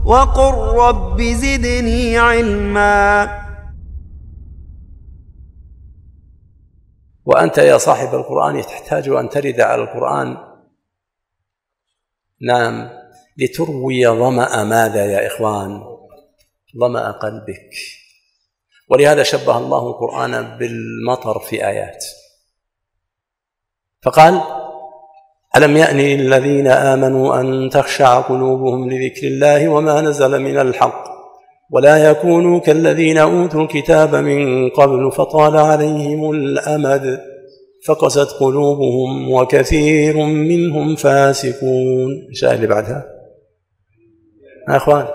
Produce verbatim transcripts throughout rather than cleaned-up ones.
وقل رب زدني علما. وأنت يا صاحب القرآن تحتاج أن ترد على القرآن، نعم، لتروي ظمأ ماذا يا إخوان؟ ظمأ قلبك. ولهذا شبه الله القرآن بالمطر في آيات، فقال: ألم يأن للذين آمنوا أن تخشع قلوبهم لذكر الله وما نزل من الحق ولا يكونوا كالذين أوتوا الكتاب من قبل فطال عليهم الأمد فقست قلوبهم وكثير منهم فاسقون. إيش الآية اللي بعدها يا أخوان؟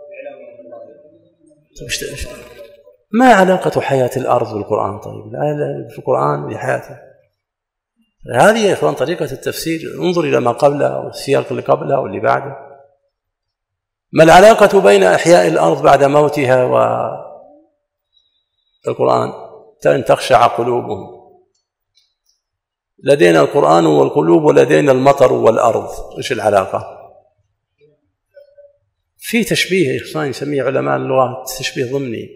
ما علاقة حياة الأرض بالقرآن؟ طيب الآية في القرآن بحياته. هذه يا إخوان طريقة التفسير. انظر إلى ما قبله والسياق اللي قبله واللي بعده. ما العلاقة بين إحياء الأرض بعد موتها والقرآن؟ أن تخشع قلوبهم. لدينا القرآن والقلوب ولدينا المطر والأرض، إيش العلاقة؟ في تشبيه يا إخوان يسميه علماء اللغة تشبيه ضمني،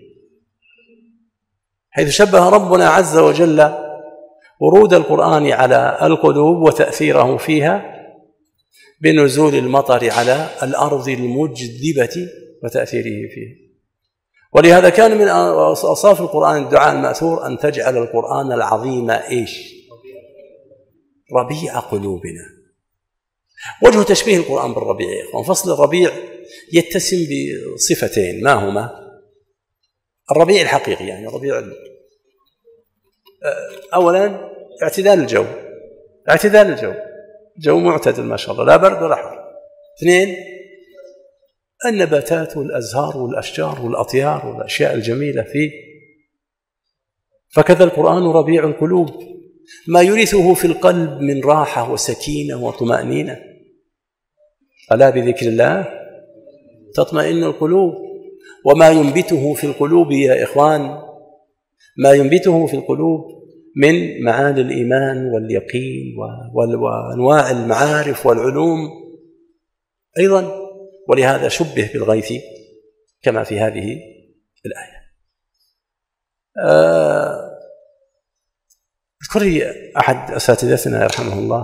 حيث شبه ربنا عز وجل ورود القرآن على القلوب وتأثيره فيها بنزول المطر على الأرض المجذبة وتأثيره فيها. ولهذا كان من أوصاف القرآن الدعاء المأثور أن تجعل القرآن العظيم إيش؟ ربيع قلوبنا. وجه تشبيه القرآن بالربيع يا إخوان، فصل الربيع يتسم بصفتين، ما هما؟ الربيع الحقيقي، يعني الربيع أولا اعتدال الجو، اعتدال الجو، جو معتدل ما شاء الله، لا برد ولا حر. اثنين، النباتات والأزهار والأشجار والأطيار والأشياء الجميلة فيه. فكذا القرآن ربيع القلوب، ما يورثه في القلب من راحة وسكينة وطمأنينة. ألا بذكر الله تطمئن القلوب. وما ينبته في القلوب يا إخوان، ما ينبته في القلوب من معاني الإيمان واليقين وأنواع المعارف والعلوم أيضا. ولهذا شبه بالغيث كما في هذه الآية. اذكر لي أحد أساتذتنا يرحمه الله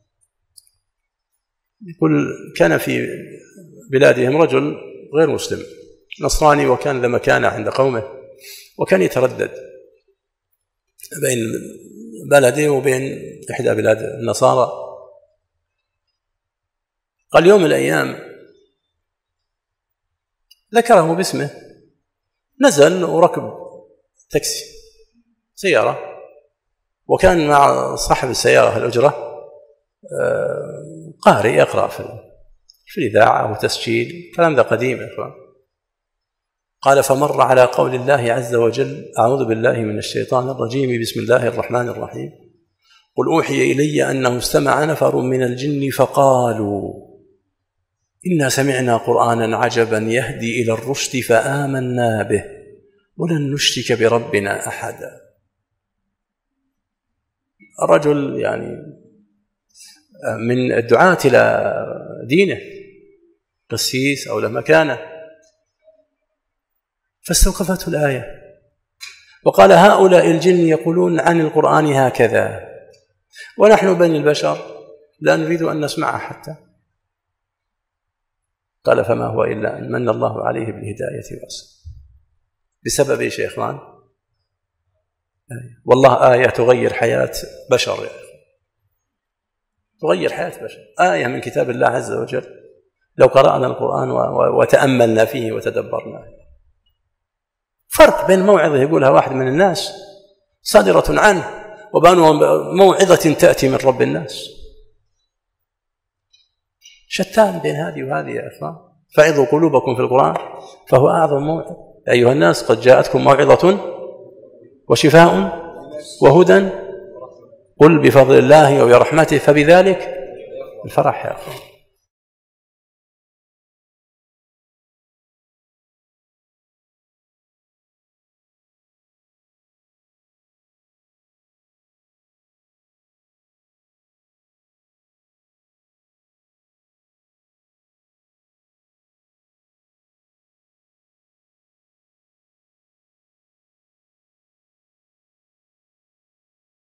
يقول: كان في بلادهم رجل غير مسلم نصراني، وكان ذا مكانة عند قومه، وكان يتردد بين بلده وبين إحدى بلاد النصارى. قال يوم من الأيام ذكره باسمه، نزل وركب تاكسي سيارة، وكان مع صاحب السيارة الأجرة قارئ يقرأ في الإذاعة وتسجيل، كلام ذا قديم يا إخوان. قال: فمر على قول الله عز وجل: أعوذ بالله من الشيطان الرجيم، بسم الله الرحمن الرحيم، قل أوحي إلي أنه استمع نفر من الجن فقالوا إنا سمعنا قرآنا عجبا يهدي إلى الرشد فآمنا به ولن نشرك بربنا أحدا. الرجل يعني من الدعاة إلى دينه، قسيس أو له مكانه، فاستوقفته الآية وقال: هؤلاء الجن يقولون عن القرآن هكذا، ونحن بني البشر لا نريد أن نسمعه حتى. قال: فما هو إلا أن من الله عليه بالهداية والرشد. بسبب إيش يا إخوان؟ والله آية تغير حياة بشر، يا إخوان تغير حياة بشر. آية من كتاب الله عز وجل لو قرأنا القرآن وتأملنا فيه وتدبرنا. فرق بين موعظة يقولها واحد من الناس صادرة عنه وبين موعظة تأتي من رب الناس، شتان بين هذه وهذه يا إخوان. فعظوا قلوبكم في القرآن فهو أعظم موعظة. أيها الناس قد جاءتكم موعظة وشفاء وهدى، قل بفضل الله وبرحمته فبذلك الفرح يا أخوان.